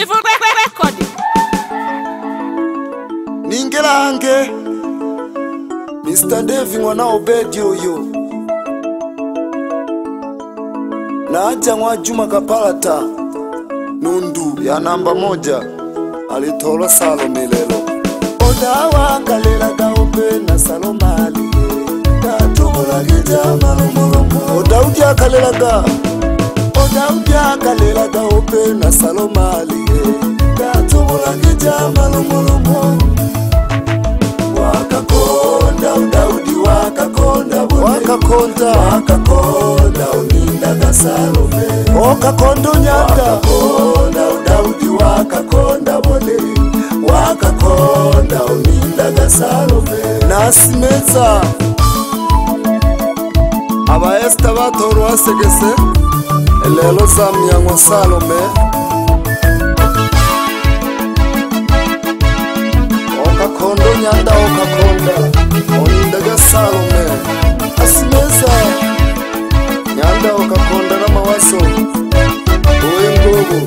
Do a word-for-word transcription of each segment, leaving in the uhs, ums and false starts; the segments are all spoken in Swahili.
Evil record. Ningelange Mister Devi mwana Obedi uyu Naja mwa Juma Kapalata Nundu ya namba moja Alitola Salome lelo Odawa kalela gaope na Salomali Katubula gija malumulumu Odaudi ya kalela ga Odaudi ya kalela gaope na Salomali Katubula gija malumulumu Wakakonda Udaudi wakakonda bone Wakakonda Wakakonda uninda ga Salome Wakakonda unyanda Wakakonda Udaudi wakakonda bone Wakakonda uninda ga Salome Nasimeza Aba esta batoro asegese Elelo samya ngo Salome Okakondo nyanda okakonda Oninda ga Salome Asimeza Nyanda okakonda na mawaso Uwe ngogo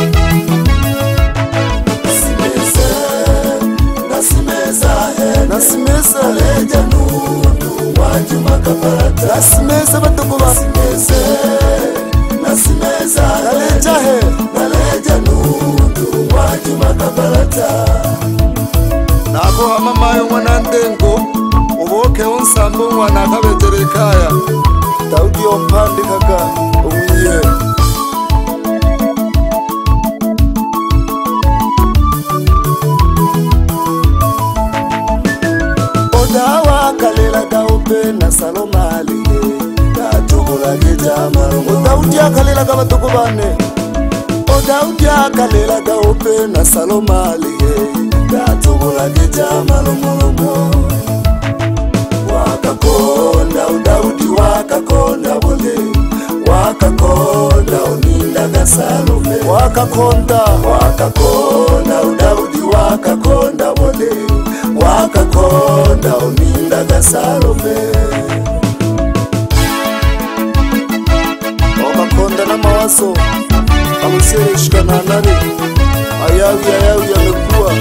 Asimeza Nasimeza Nasimeza Leja nundu Wajuma Kapalata Nasimeza batuko Nasimeza Nasimeza Naleja he Naleja nundu Wajuma Kapalata Nako hamamayo mwana ndengo Uboke unsambo mwana kabeterekaya Daudi ompandi kaka umye Odawa kalela gaope na Salomali Katubula gijama Odaudi akalela gabatuko bane Odaudi akalela gaope na Salomali Katubula gijama lumulumu Wakakonda Udaudi wakakonda bole Wakakonda uninda ga Salome Wakakonda Wakakonda Udaudi wakakonda bole Wakakonda uninda ga Salome Wakakonda na mawaso Amusere shikana nani Ayawi ayawi yamekuwa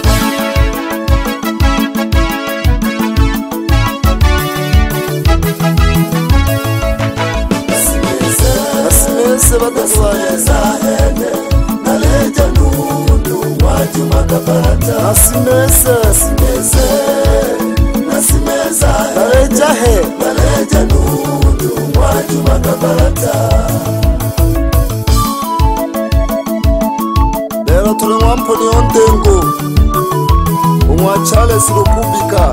Nasimeze batazwanya Naleja nundu Wajuma Kapalata Nasimeze Nasimeze Nasimeze Naleja he Naleja nundu Wajuma Kapalata Lero tuli mwamponi ondengo Umwa Charles Lukubika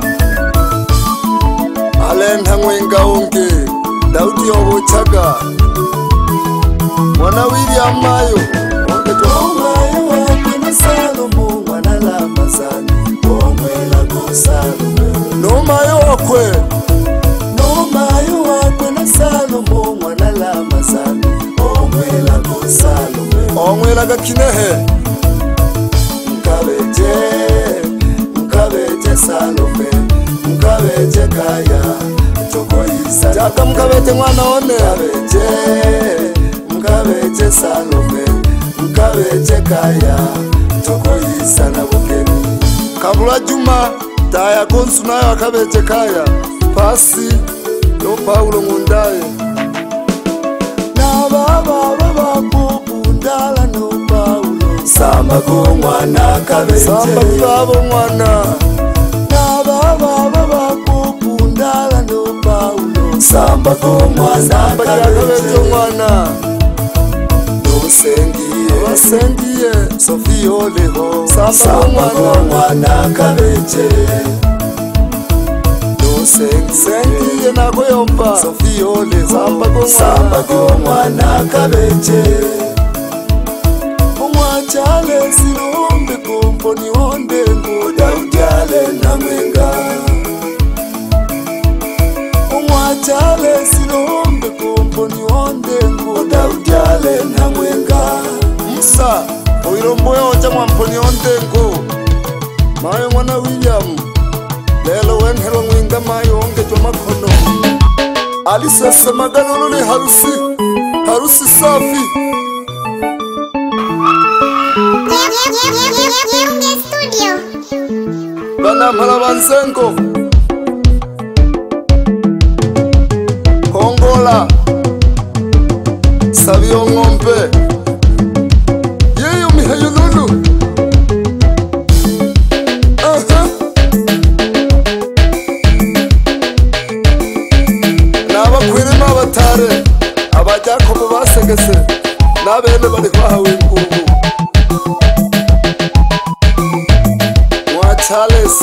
Alenda mwenga onge Daudi obochaga Mwana William Mayo Onge tomayo wakina Salomo Mwana Lamazani Omwela go Salome No mayo wakwe No mayo wakina Salomo Mwana Lamazani Omwela go Salome Omwela gakinehe Mkabeje Mkabeje Salome Mkabeje kaya Choko isa Jaka mkabete mwana one Mkabeje Mkabeje Salome Mkabeje kaya Choko isa na bukeni Kabula Juma Taya konsu nayo akabeje kaya Pasi No Paulo Mundaye Na baba baba kubundala no Paulo Samba ko mwana kabeje Samba kibabo mwana Na baba baba kubundala no Paulo Samba ko mwana kabeje mwana Sengiye Sengiye Sofio leho Samba ko mwana kabeje No sengiye Sengiye nako yomba Sofio leho Samba ko Samba ko mwana kabeje Umwachale silombe komponi ondengo Daudale na mwenga Umwachale silombe komponi ondengo Daudale na mwenga Musa Oirombo yoja mwamponi ondengo Mayo mwana William Lelo wenhelo mwinga mayo onge joma kono Alisese magalolo ni harusi Harusi safi Yeah, yeah, yeah. Banampala Bansengo Kongola Savio Ngombe Yeyo Mihayo Lulu Aha Naba kwirima abatare Abajakobo basegese Nabene bari kwahawe ingubu Mwa Charles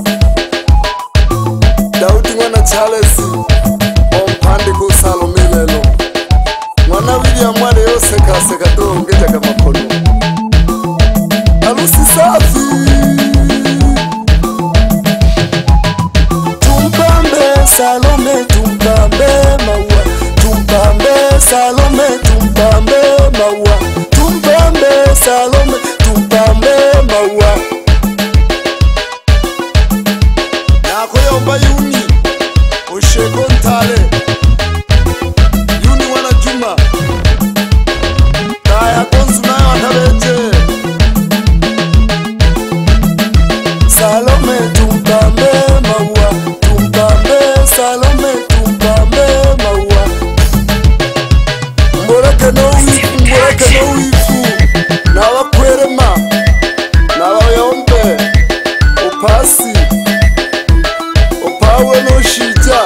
Daudi mwana Charles Ompande ku Salome lelo Mwana William wale yose kaseka dongeja kama kono Alusi safi Tumpambe Salome tumpambe maua Tumpambe Salome tumpambe maua Tumpambe Salome tumpambe maua Nako yomba yuni Usheko ntale Yuni wana Juma Kaya konsu nayo atabeje Salome tumpambe maua Tumpambe Salome tumpambe maua Mboreke no wifu, mboreke no wifu Nawa kwerema Nawa yombe Upasi Upawe no shija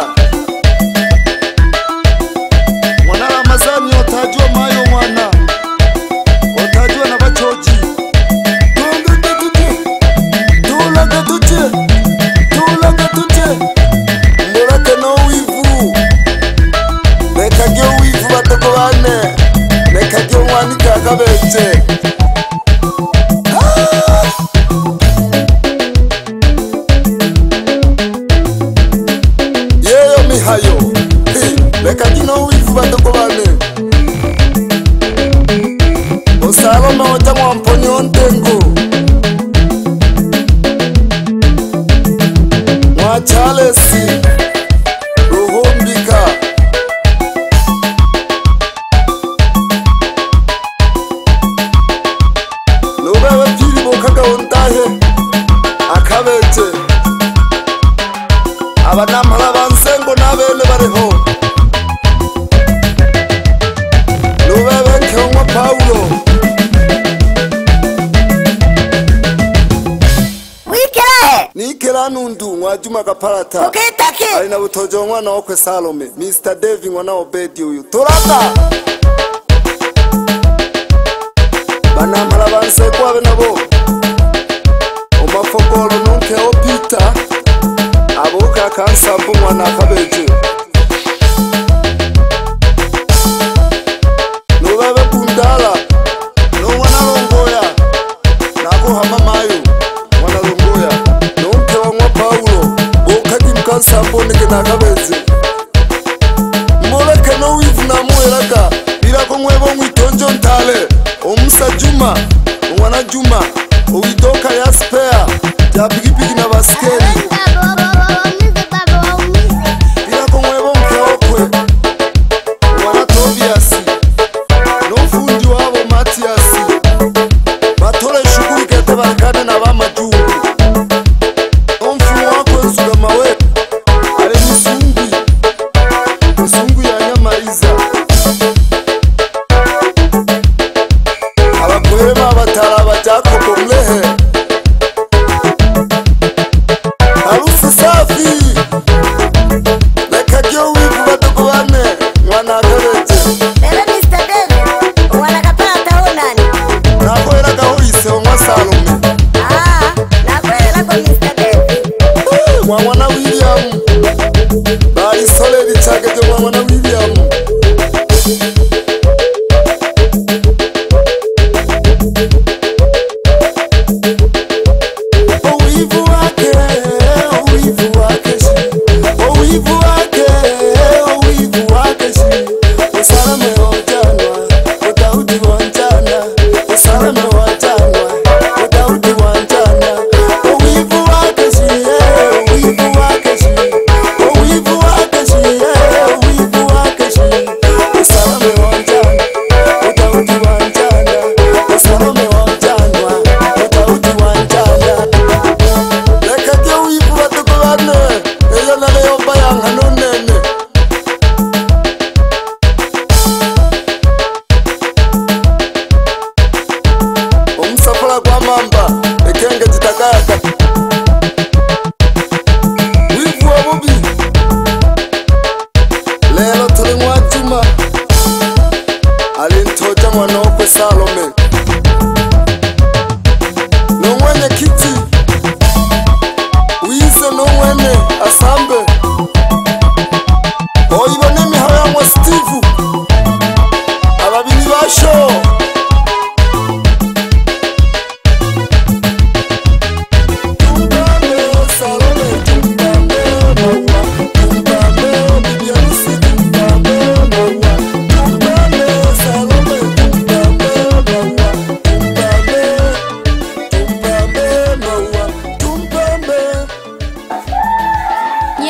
Mwana Ramazani otajua mayo mwana Otajua na bachoji Tunga tutute Tulaga tute Tulaga tute Mboreke no wifu Nekagyo wifu batoko bane Nekagyo mwani kakabeche Yeyo Mihayo Nekagyo no wifu batoko bane Osalome oja mwamponi ontengo Mwa Charles Ruhumbika Nubewe pili bokaga ontahe Akabeche Abanampala Bansengo nabene bariho Nubewe Nkeonwa Paulo Wikirahe Nikela nundu mwa Juma Kaparata Ukitaki Alina butojo mwana okwe Salome mister David mwana Obedi uyu Turaka Banampala Bansengo abe nabo Omafokolo nonke opita Aboka kansambu mwana akabeje Nubabe Bundala No mwana Longoya Nako hama mayo Mwana Longoya Nonke wangwa Paulo Boka kimkansambu nike nakabeje Mwoleke no wivu na muwelaka Bilako mwebo mwitonjo ntale Omusa Juma Mwana Juma Uwidoka ya spare Ya pikipiki na baskeli Bilako mwebo mkeokwe Mwana Tobias Nofundi wabo Matias Batole shukuru kete barakane na ba majungu Omfumu wako nsuga mawe Ale misungwi Misungwi ya nyamaiza Abakwema abatara abajakobo mlehe Harufu safi Nekagyo wivu batoko bane Mwana akabeje Bebe mister David Mwana Kaparata honani Nakoera gahoise wa Salome Ah Nakwela kwa mister David Mwa mwana William Bari sole lichagete mwa mwana William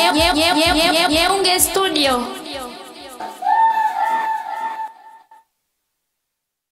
Nyeunge Studio.